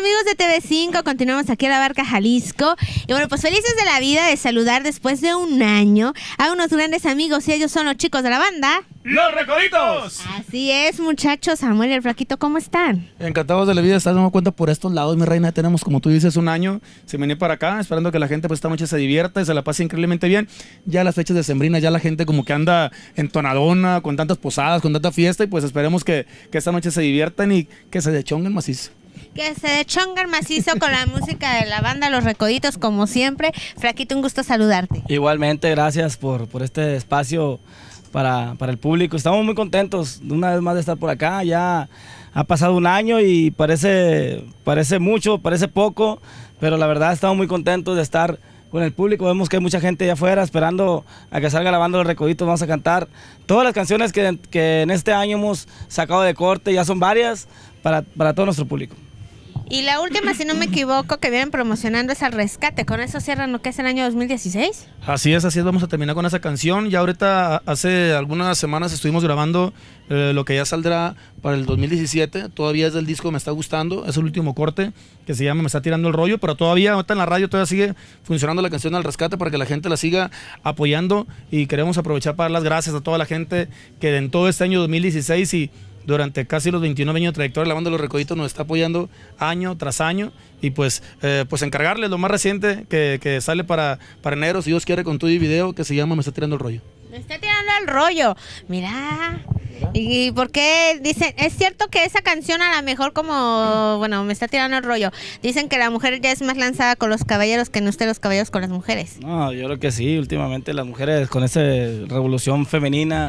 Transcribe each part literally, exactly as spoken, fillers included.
amigos de T V cinco? Continuamos aquí en La Barca, Jalisco. Y bueno, pues felices de la vida de saludar después de un año a unos grandes amigos, y ellos son los chicos de la banda ¡Los Recoditos! Así es, muchachos. Samuel y el Flaquito, ¿cómo están? Encantados de la vida, estás dando cuenta por estos lados, mi reina. Tenemos, como tú dices, un año sin venir para acá, esperando que la gente pues esta noche se divierta y se la pase increíblemente bien. Ya las fechas decembrinas, ya la gente como que anda entonadona, con tantas posadas, con tanta fiesta, y pues esperemos que, que esta noche se diviertan y que se dechonguen macizo. Que se dechongan macizo con la música de la banda Los Recoditos, como siempre. Flaquito, un gusto saludarte. Igualmente, gracias por, por este espacio para, para el público. Estamos muy contentos una vez más de estar por acá. Ya ha pasado un año y parece, parece mucho, parece poco, pero la verdad estamos muy contentos de estar con el público. Vemos que hay mucha gente allá afuera esperando a que salga la banda Los Recoditos. Vamos a cantar todas las canciones que, que en este año hemos sacado de corte, ya son varias, para, para todo nuestro público. Y la última, si no me equivoco, que vienen promocionando es El Rescate. ¿Con eso cierran lo que es el año dos mil dieciséis? Así es, así es, vamos a terminar con esa canción. Ya ahorita, hace algunas semanas estuvimos grabando eh, lo que ya saldrá para el dos mil diecisiete. Todavía es del disco Me Está Gustando, es el último corte que se llama Me Está Tirando el Rollo, pero todavía ahorita en la radio todavía sigue funcionando la canción El Rescate para que la gente la siga apoyando, y queremos aprovechar para dar las gracias a toda la gente que en todo este año dos mil dieciséis y durante casi los veintinueve años de trayectoria la banda Los Recoditos nos está apoyando año tras año, y pues, eh, pues encargarles lo más reciente que, que sale para, para enero, si Dios quiere, con todo y video, que se llama Me Está Tirando el Rollo. Me está tirando el rollo. Mira. ¿Y por qué dicen? Es cierto que esa canción a lo mejor como, bueno, me está tirando el rollo. Dicen que la mujer ya es más lanzada con los caballeros que no usted los caballeros con las mujeres. No, yo creo que sí. Últimamente las mujeres con esa revolución femenina,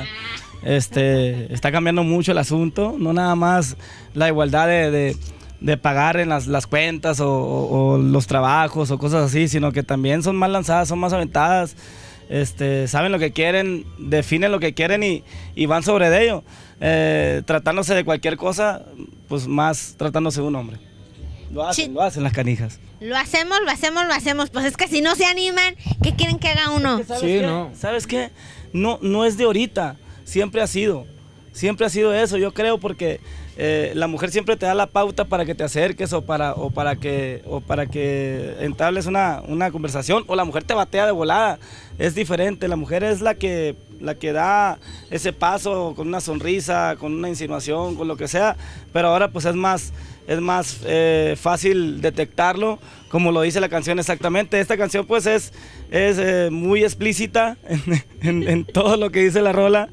este, está cambiando mucho el asunto. No nada más la igualdad de, de, de pagar en las, las cuentas o, o, o los trabajos o cosas así, sino que también son más lanzadas, son más aventadas. Este, saben lo que quieren, definen lo que quieren y, y van sobre de ello, eh, tratándose de cualquier cosa, pues más tratándose de un hombre. Lo hacen, sí. Lo hacen las canijas. Lo hacemos, lo hacemos, lo hacemos. Pues es que si no se animan, ¿qué quieren que haga uno? Es que, ¿sabes sí, qué? no. ¿Sabes qué? No, no es de ahorita, siempre ha sido. Siempre ha sido eso, yo creo, porque eh, la mujer siempre te da la pauta para que te acerques o para, o para que, o para que entables una, una conversación, o la mujer te batea de volada. Es diferente, la mujer es la que, la que da ese paso con una sonrisa, con una insinuación, con lo que sea, pero ahora pues es más, es más eh, fácil detectarlo, como lo dice la canción exactamente. Esta canción pues es, es eh, muy explícita en, en, en todo lo que dice la rola.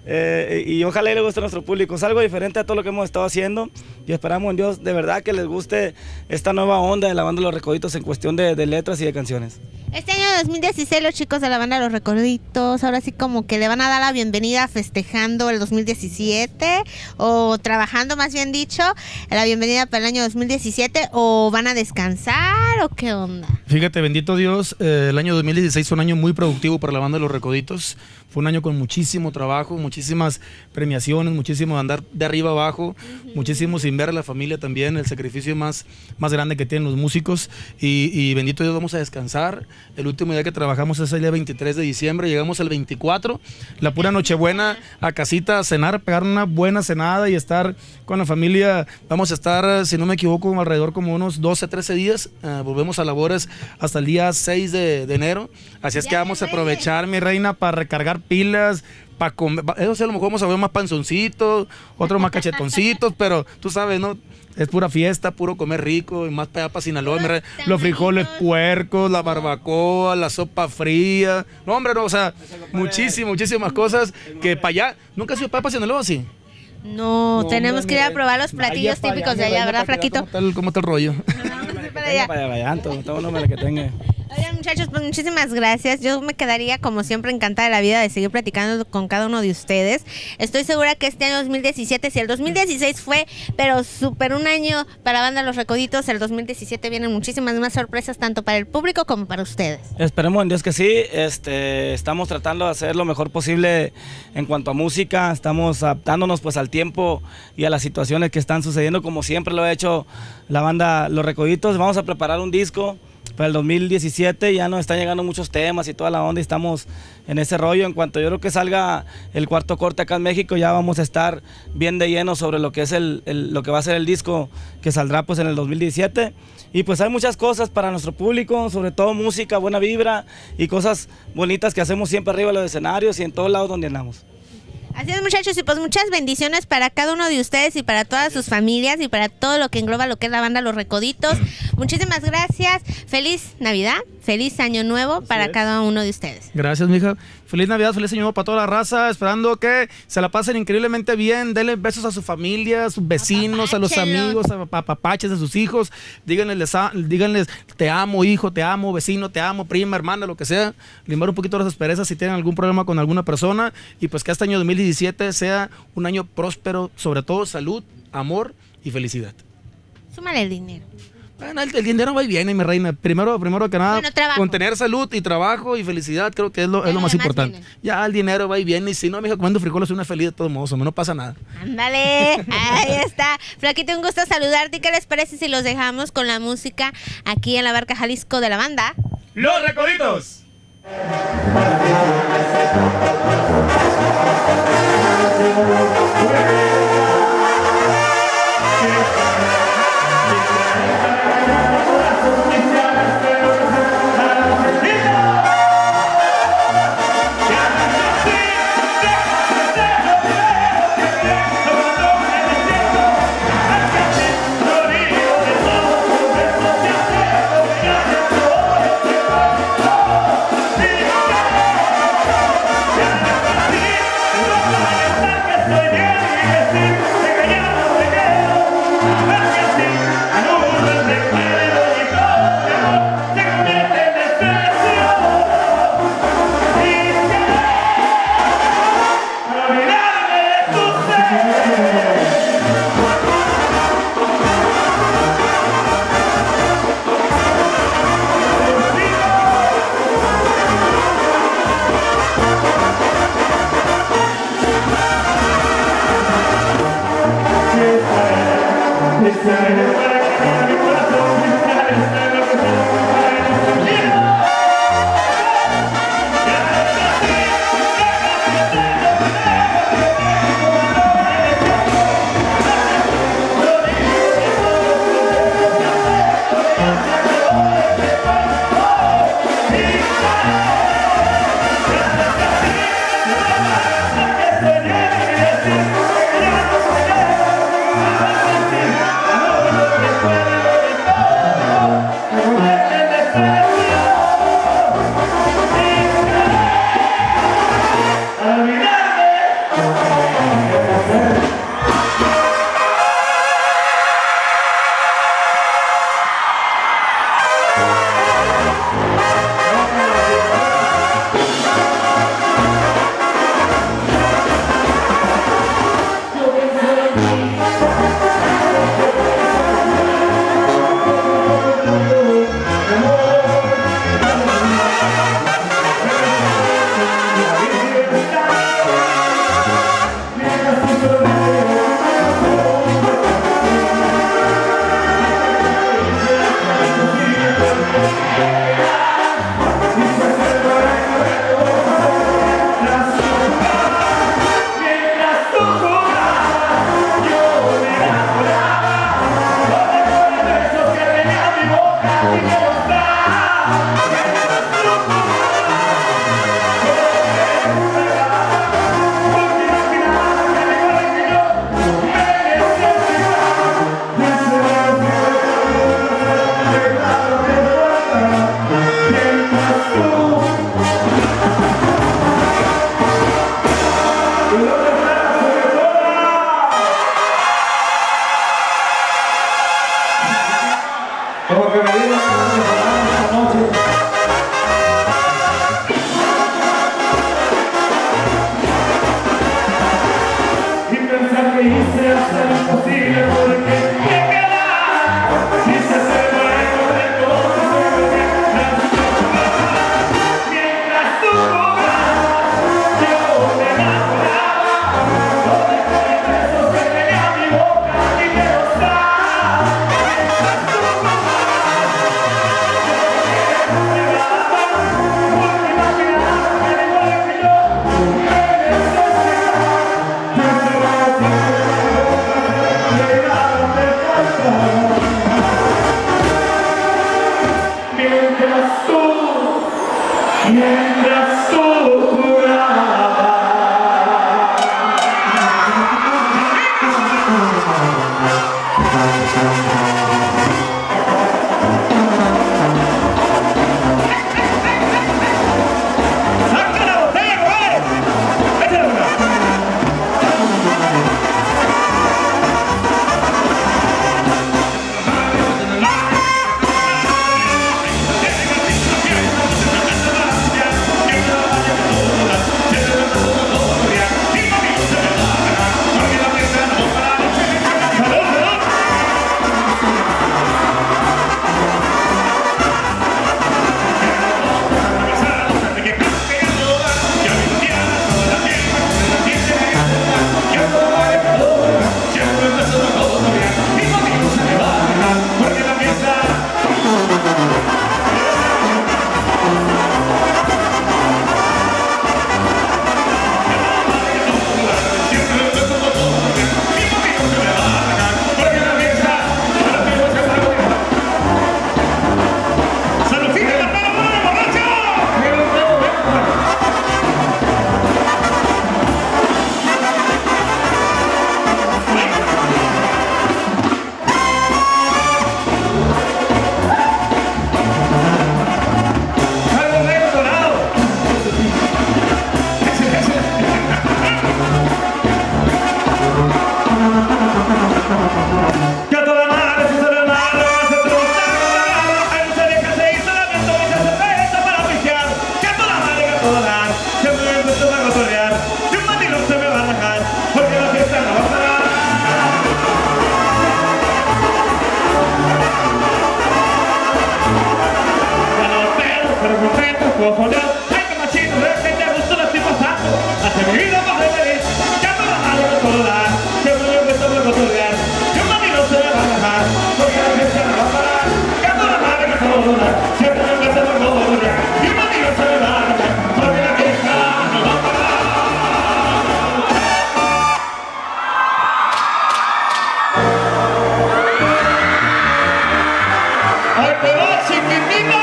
Eh, y ojalá le guste a nuestro público. Es algo diferente a todo lo que hemos estado haciendo, y esperamos en Dios de verdad que les guste esta nueva onda de la banda Los Recoditos en cuestión de, de letras y de canciones. Este año dos mil dieciséis los chicos de la banda Los Recoditos ahora sí como que le van a dar la bienvenida festejando el dos mil diecisiete, o trabajando más bien dicho, la bienvenida para el año dos mil diecisiete, o van a descansar o qué onda. Fíjate, bendito Dios, eh, el año dos mil dieciséis fue un año muy productivo para la banda Los Recoditos. Fue un año con muchísimo trabajo, muchísimas premiaciones, muchísimo andar de arriba abajo, uh-huh. muchísimo sin ver a la familia también, el sacrificio más, más grande que tienen los músicos, y, y bendito Dios, vamos a descansar. El último día que trabajamos es el día veintitrés de diciembre, llegamos el veinticuatro, la pura Nochebuena, a casita a cenar, pegar una buena cenada y estar con la familia. Vamos a estar, si no me equivoco, alrededor como unos doce, trece días, uh, volvemos a labores hasta el día seis de, de enero, así es que vamos a aprovechar, mi reina, para recargar pilas, para comer. Eso sí, a lo mejor vamos a ver más panzoncitos, otros más cachetoncitos, pero tú sabes, ¿no? Es pura fiesta, puro comer rico, y más para allá para Sinaloa, me re... los frijoles puercos, la barbacoa, la sopa fría. No, hombre, no, o sea, muchísimas, muchísimas cosas que para allá. ¿Nunca has ido para allá para Sinaloa, sí? No, no, tenemos hombre, que ir a probar los platillos típicos allá, de allá, ¿verdad, Flaquito? ¿Cómo está el, cómo está el rollo? Para allá. Para allá, todo el nombre que tenga. Oigan, muchachos, pues muchísimas gracias. Yo me quedaría como siempre encantada de la vida de seguir platicando con cada uno de ustedes. Estoy segura que este año dos mil diecisiete, si el dos mil dieciséis fue, pero súper un año para banda Los Recoditos, el dos mil diecisiete vienen muchísimas más sorpresas tanto para el público como para ustedes. Esperemos en Dios que sí. Este, estamos tratando de hacer lo mejor posible en cuanto a música. Estamos adaptándonos pues al tiempo y a las situaciones que están sucediendo, como siempre lo ha hecho la banda Los Recoditos. Vamos a preparar un disco para el dos mil diecisiete ya nos están llegando muchos temas y toda la onda y estamos en ese rollo. En cuanto yo creo que salga el cuarto corte acá en México, ya vamos a estar bien de lleno sobre lo que es el, el lo que va a ser el disco que saldrá pues en el dos mil diecisiete. Y pues hay muchas cosas para nuestro público, sobre todo música, buena vibra y cosas bonitas que hacemos siempre arriba de los escenarios y en todos lados donde andamos. Así es, muchachos, y pues muchas bendiciones para cada uno de ustedes y para todas sus familias y para todo lo que engloba lo que es la banda Los Recoditos. Muchísimas gracias, feliz Navidad, feliz Año Nuevo para cada uno de ustedes. Gracias, mija. Feliz Navidad, feliz Año Nuevo para toda la raza, esperando que se la pasen increíblemente bien. Denle besos a su familia, a sus vecinos, a los amigos, a papaches de sus hijos. Díganles, díganles, te amo, hijo, te amo, vecino, te amo, prima, hermana, lo que sea. Limar un poquito las asperezas si tienen algún problema con alguna persona. Y pues que este año dos mil diecisiete sea un año próspero, sobre todo salud, amor y felicidad. Súmale el dinero. Bueno, el, el dinero va y viene, mi reina. Primero, primero que nada, bueno, con tener salud y trabajo y felicidad, creo que es lo, es lo más importante. Viene. Ya el dinero va y viene, y si no, mija, comiendo frijoles soy una feliz de todos modos, no pasa nada. Ándale, ahí está. Flaquito, un gusto saludarte. ¿Qué les parece si los dejamos con la música aquí en la Barca Jalisco de la banda Los Recoditos? Estoy bien y cojo yo. Ay, qué machito, de que te gusto lo estoy pasando. Hace mi vida más de feliz. Ya no la hago de tolerar. Siempre yo que tengo que tolerar. Yo mami no se me va a dejar. Porque la gente no va a parar. Ya no la hago de tolerar. Siempre yo que tengo que tolerar. Yo mami no se me va a dejar. Porque la gente no va a parar. ¡Ay, te va, chiquitita!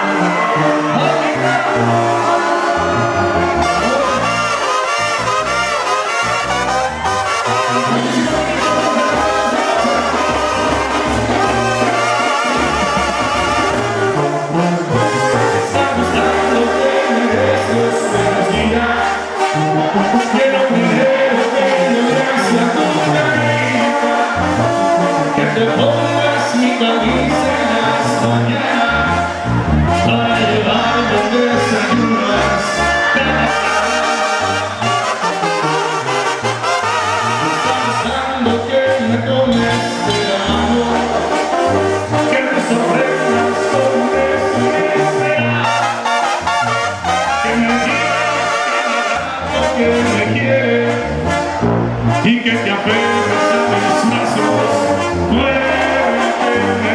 Y que te apegues a mis brazos fuertemente.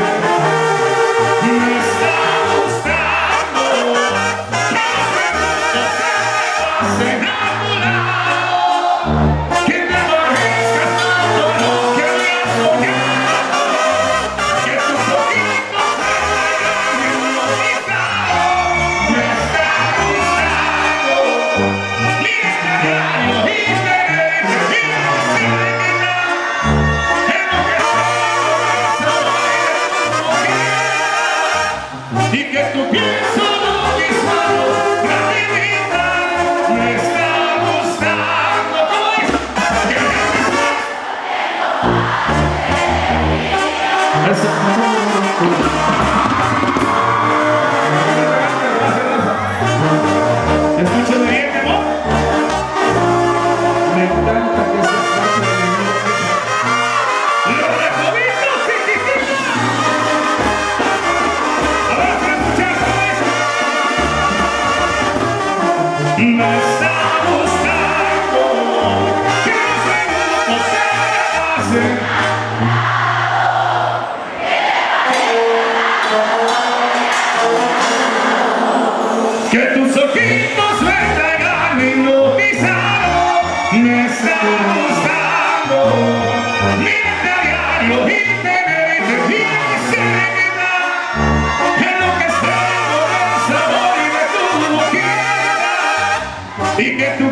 Me está gustando que los minutos se has enamorado, que te aborrezcas tanto lo que habías soñado, que tus ojitos me hayan hipnotizado. Me está gustando, mira este diario y te y que tu piel solo mis manos, gravidita, me está gustando. Escúchame bien, mi amor. Me encanta que se escuche de mi vida. Los recomitos, chiquititos. Me está gustando que los minutos se pasen. Que tus ojitos me traigan hipnotizado. Me está gustando. Mírate a diario y tenerte bien cerca. En lo que estemos del sabor y de tu boquita. Y que tú